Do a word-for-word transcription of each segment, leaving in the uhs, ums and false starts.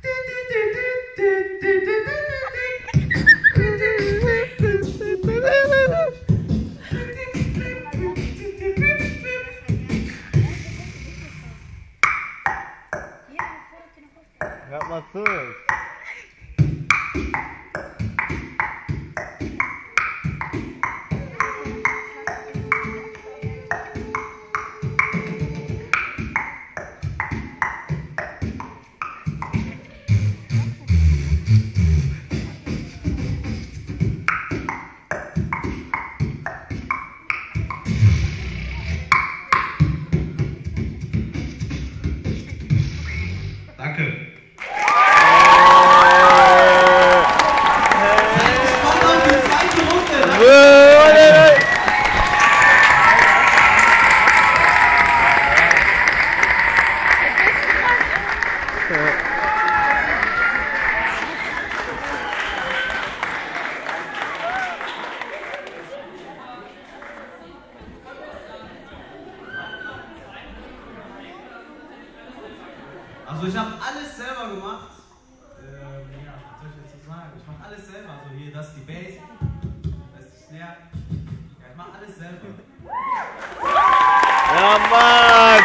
Hört mal zu. Danke. Also ich habe alles selber gemacht. Ähm, ja, was soll ich jetzt so sagen? Ich mache alles selber. Also hier, das ist die Bass, das ist die Snare. Ja, ich mache alles selber. Ja, Mann!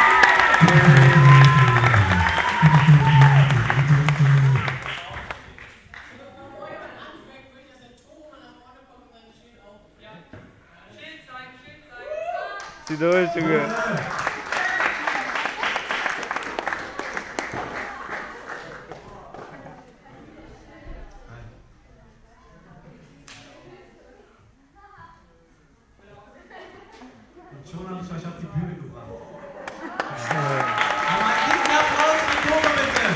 Zieh durch, Junge! Und schon habe ich euch auf die Bühne gebracht. Aber ein dicken Applaus für Tobe, bitte!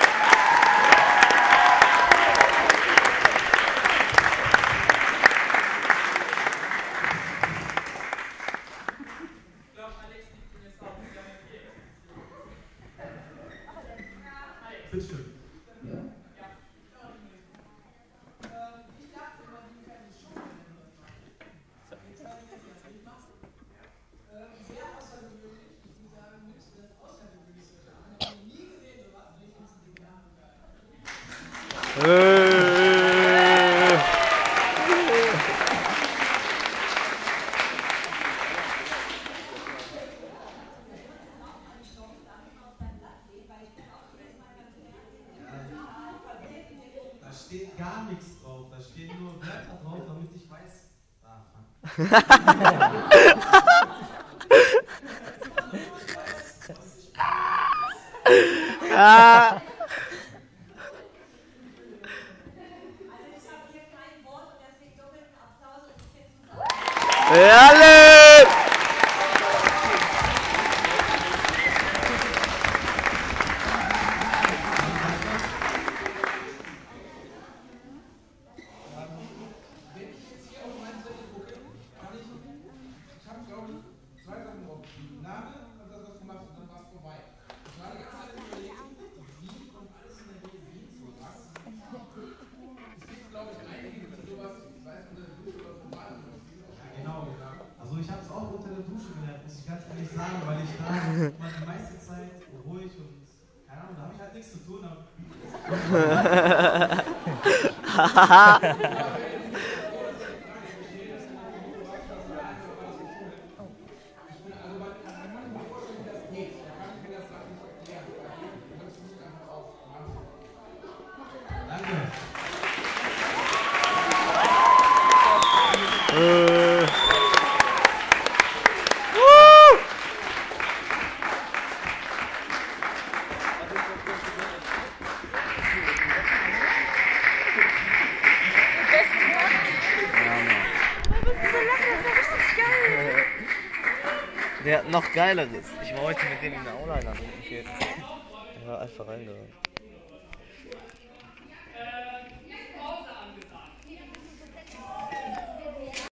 Ich glaube, Alex liegt mir jetzt auch wieder. Bitte schön. Da steht gar nichts drauf, da stehen nur Wörter drauf, damit ich weiß. Ah, Ah! Alle! Also ich habe es auch unter der Dusche gelernt, muss ich ganz ehrlich sagen, weil ich da war die meiste Zeit ruhig und keine Ahnung, da habe ich halt nichts zu tun. Danke. Äh. Der hat noch geileres. Ich war heute mit dem in der Aula. Er war einfach reingerannt.